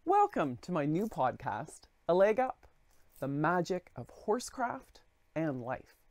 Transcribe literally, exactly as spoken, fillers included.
Welcome to my new podcast, A Leg Up, the magic of horsecraft and life.